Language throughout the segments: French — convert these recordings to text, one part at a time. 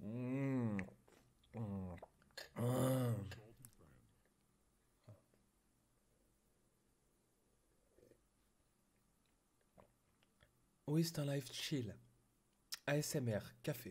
Mmh. Mmh. Ah. Oui, c'est un live chill. ASMR, café.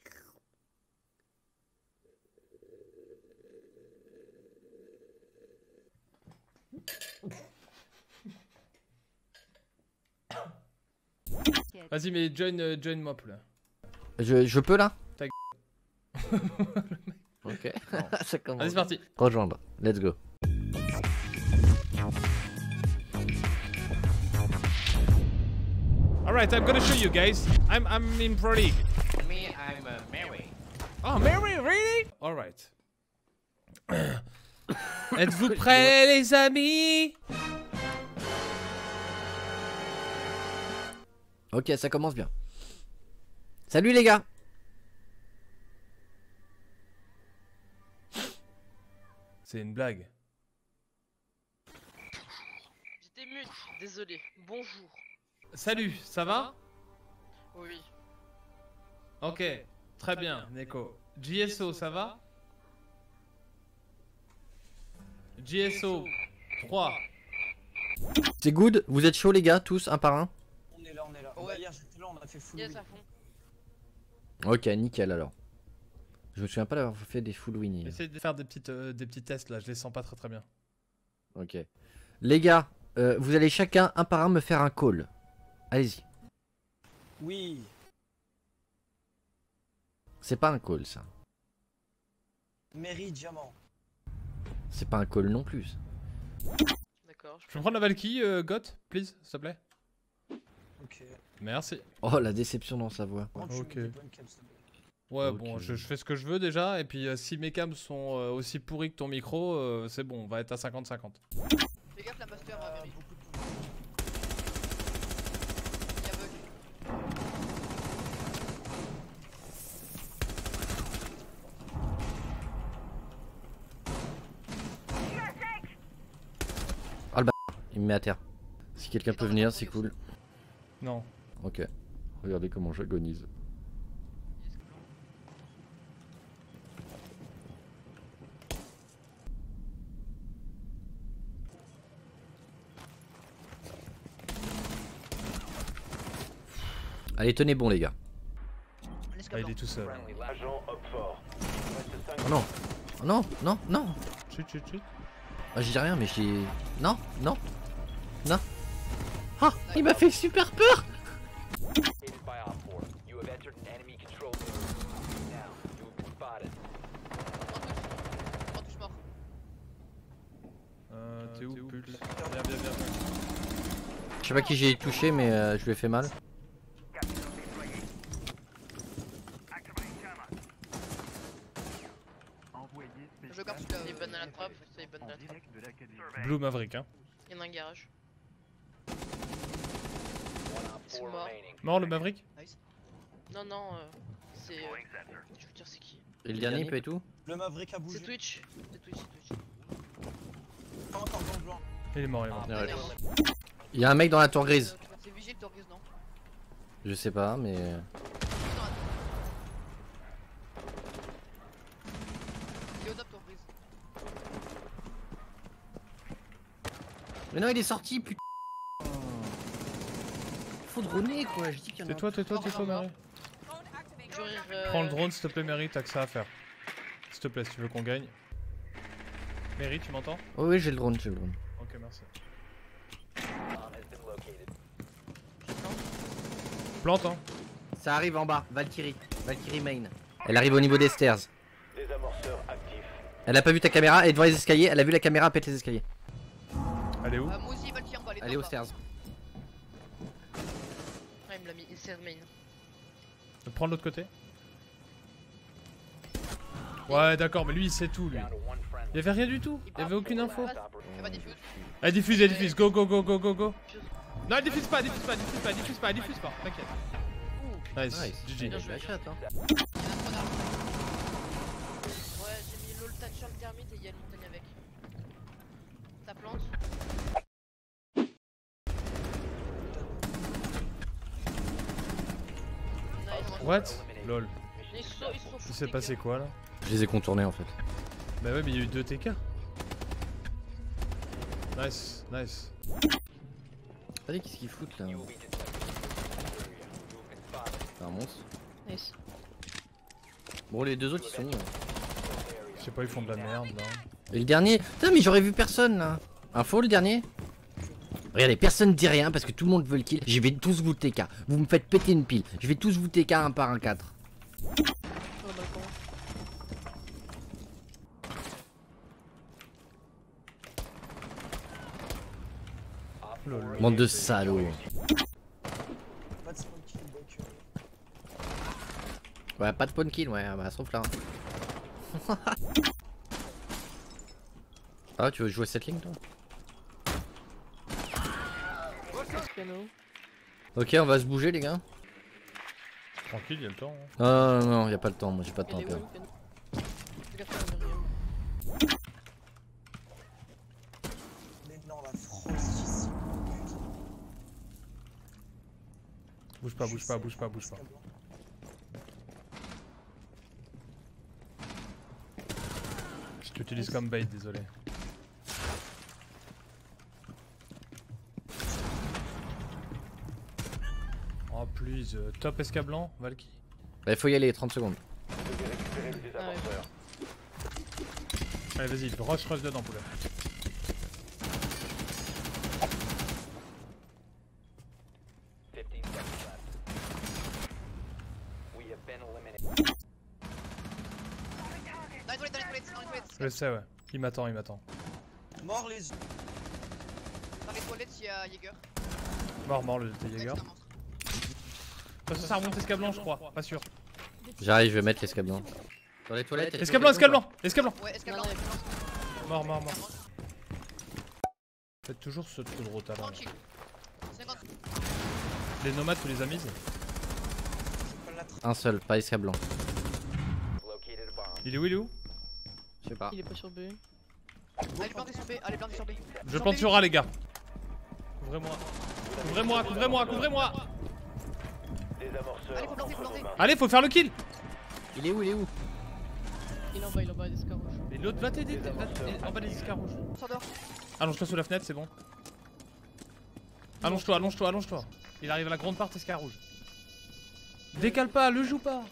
Vas-y, mais join moi, poulain. Je peux là? Ta Ok. Ça commence. Allez, c'est parti. Rejoindre. Let's go. Alright, I'm gonna show you guys. I'm in Pro League. Me, I'm Mary. Oh, Mary, really? Alright. Êtes-vous prêts, les amis? Ok, ça commence bien. Salut les gars. C'est une blague. J'étais mute, désolé. Bonjour. Salut, ça va? Oui. Ok, très bien, Neko. JSO, ça va? JSO 3. C'est good. Vous êtes chaud les gars, tous un par un? On est là, on est là. Ouais. Bah, hier j'étais là, on a fait full Yes, win. à fond. Ok, nickel alors. Je me souviens pas d'avoir fait des full win. Essayez de faire des petits tests là, je les sens pas très bien. Ok. Les gars, vous allez chacun un par un me faire un call. Allez-y. Oui. C'est pas un call ça. Mary Diamant. C'est pas un call non plus. D'accord. Je peux prendre la Valkyrie, Goth, please, s'il te plaît? Ok. Merci. Oh la déception dans sa voix. Quand tu Ok. mets des bonnes cams, s'il te plaît. Ouais, Ok. bon, je fais ce que je veux déjà, et puis si mes cams sont aussi pourris que ton micro, c'est bon, on va être à 50-50. Fais gaffe, l'imposteur, Mary. Beaucoup de Il y a bug. Il me met à terre. Si quelqu'un peut venir, c'est cool. Non. Ok. Regardez comment j'agonise. Allez, tenez bon les gars. Ah, il est tout seul. Oh non. Oh non, non, non. Chut, chut, chut. Ah, je dis rien, mais je dis... Non, non, non. Ah, il m'a fait super peur. En touche mort. T'es où, Pulse? Viens, viens, viens. Je sais pas qui j'ai touché, mais je lui ai fait mal. Je garde celui-là. Il est ban à la trappe, ça est ban à la trappe. Blue Maverick, hein. Il y en a un garage. Ils sont morts. Mort le Maverick? Nice. Non, non, c'est. Je veux dire, c'est qui? Et le dernier, peut et tout. Le Maverick a bougé. C'est Twitch. C'est Twitch, c'est Twitch. Pas encore dans le blanc. Il est mort, il est mort. Ouais. Dernière. Il y a un mec dans la tour grise. C'est Vigile, tour grise, non? Je sais pas, mais... Il est au top, tour grise. Mais non, il est sorti, putain. Faut droner quoi, je dis qu'il y en a... Tais-toi, Mary. Jurir, Prends le drone, s'il te plaît, Mary, t'as que ça à faire. S'il te plaît, si tu veux qu'on gagne. Mary, tu m'entends? Oh oui, j'ai le drone, j'ai le drone. Ok, merci. Plante, hein. Ça arrive en bas, Valkyrie. Valkyrie main. Elle arrive au niveau des stairs. Elle a pas vu ta caméra, elle est devant les escaliers, elle a vu la caméra, elle pète les escaliers. Elle est où? moi aussi, il va le tirer en bas, Elle est aux stairs. Ah, il me l'a mis, il sert main. Prends de l'autre côté. Ouais, d'accord, mais lui, il sait tout, lui. Il y avait rien du tout, il y avait aucune info. Fais pas diffuse. Elle diffuse, go, go, go, go, go, go. Non, elle diffuse pas, diffuse pas, t'inquiète. Nice, GG. Bien joué. La chatte, hein. Il y en a 3 d'armes. Ouais, j'ai mis l'ultan sur le thermite et il y a l'ultan avec. Ça plante. Nice. What? Lol. Ils sont Il s'est passé quoi là? Je les ai contournés en fait. Bah ouais mais il y a eu 2 TK. Nice, nice. Allez, qu'est-ce qu'ils foutent là? C'est un monstre. Nice. Bon, les deux autres ils sont où là? Je sais pas, ils font de la merde là. Et le dernier? Putain, mais j'aurais vu personne là. Info le dernier? Regardez, personne dit rien parce que tout le monde veut le kill. Je vais tous vous TK. Vous me faites péter une pile. Je vais tous vous TK un par un 4. Bande de salauds. Pas de spawn kill, donc. Ouais, pas de spawn kill, ouais, bah sauf là. Ah, tu veux jouer cette ligne toi? Ok, on va se bouger les gars. Tranquille, il y a le temps. Hein. Non, non, non, y a pas le temps, moi j'ai pas de temps à perdre. Mais non, la frostissime. Bouge pas, bouge pas, bouge pas, bouge pas. Je t'utilise comme bait, désolé. Oh please, top escablant, Valky. Bah, il faut y aller, 30 secondes. Allez vas-y, rush dedans poulet. Je le sais ouais, il m'attend, il m'attend. Mort les. Dans les toilettes, il y a Jäger. Mort le Jäger. Ça remonte escablant je crois, pas sûr. J'arrive, je vais mettre l'escablant. Dans les toilettes. Escablant, escablant. Ouais, escablant. Mort. Faites toujours ce trou de rota là. Tranquille. 50. Les nomades tu les as mises? Un seul, pas escablant. Il est où, il est où? Je sais pas. Il est pas sur B. Allez planter sur B, allez planter sur B. Je plante sur A les gars. Couvrez-moi. Couvrez-moi. Allez, faut planter. Allez, faut faire le kill. Il est où? Il est en bas, des escarres rouges. Et l'autre va t'aider, en bas des escarres rouges. S'endort. Allonge-toi sous la fenêtre, c'est bon. Allonge-toi. Il arrive à la grande part escarre rouge. Décale pas, le joue pas.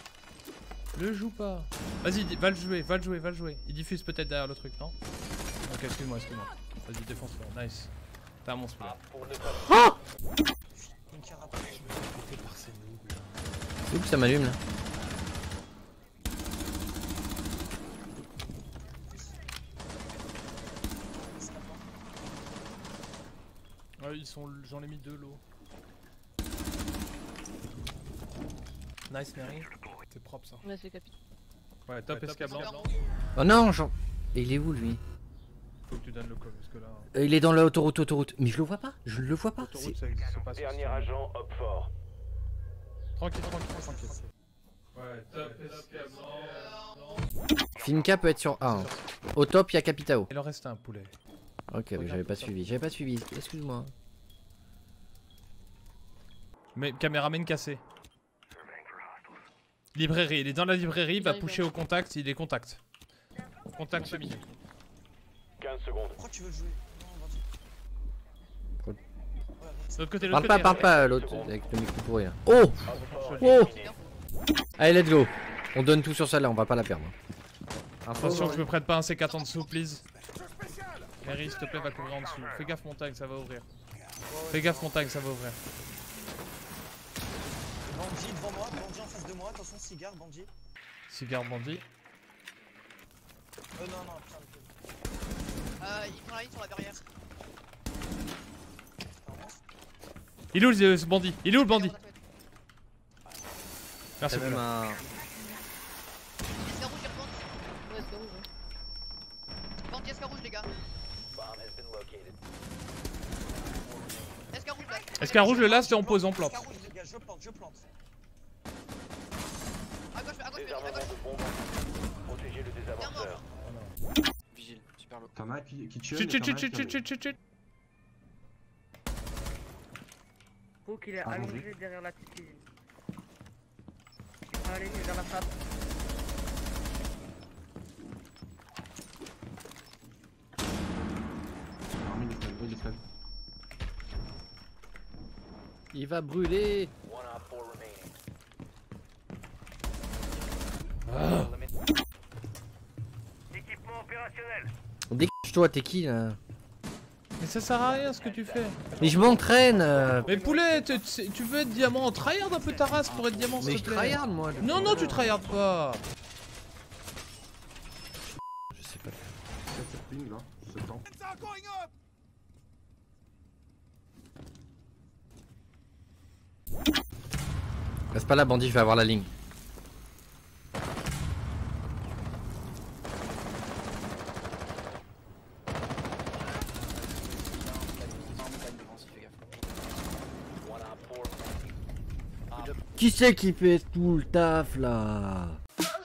Vas-y, va le jouer. Il diffuse peut-être derrière le truc, non? Ok, excuse-moi. Vas-y, défonce-le, nice. T'as un monstre là. Une carapace. Oups, ça m'allume là. Ouais, j'en ai mis 2 lots. Nice Mary. C'est propre ça. Ouais, c'est capi. Ouais, top escablant. Oh non, Jean. Et il est où lui? Faut que tu donnes le code parce que là. Il est dans l'autoroute. Mais je le vois pas. Autoroute, ça existe pas. Dernier agent, hop fort. Tranquille. Ouais, top escablant. Finka peut être sur A. Hein. Au top, il y a Capitao. Il en reste un poulet. Ok, mais j'avais pas suivi. Excuse-moi. Mais caméraman cassé. Librairie, il est dans la librairie, il va pusher au contact, il est contact. Contact cheminée. 15 secondes. Pourquoi tu veux jouer? Non, vas-y. Quoi? Ouais, De l'autre côté, Parle pas l'autre avec le micro pourri là. Oh. Allez, let's go. On donne tout sur celle-là, on va pas la perdre. Attention que je me prête pas un C4 en dessous, please. Mary, s'il te plaît, va couvrir en dessous. Fais gaffe, montagne, ça va ouvrir. Bandit devant moi, bandit en face de moi, attention, cigare, bandit. Cigare bandit. Non, putain, Il prend la ligne sur la barrière. Il est où ce bandit? Il est où le bandit? Merci T'as même beaucoup. un... Escar rouge, il remonte. Ouais, escar rouge. Bandit, escar rouge, les gars. Escar rouge, là. Escar rouge, le last, et on pose, on plante. Escar rouge, les gars, je plante. À gauche, Désarmement de bombe. Protégez le désavanceur. Vigile, super low. T'en as qui tue. Chut. Faut qu'il est allongé derrière la petite cuisine. Allez, vers la frappe. Il va brûler. One op 4 remaining. Ah. Équipement opérationnel. Dégage-toi, t'es qui là? Mais ça sert à rien ce que tu fais. Mais je m'entraîne. Mais poulet, tu veux être diamant, tryhard un peu ta race pour être diamant Mais s'il je te plaît. tryhard moi. Non, non, tu tryhard pas. Je sais pas. Reste pas là, bandit, je vais avoir la ligne. One op 4 remaining. Qui c'est qui fait tout le taf là?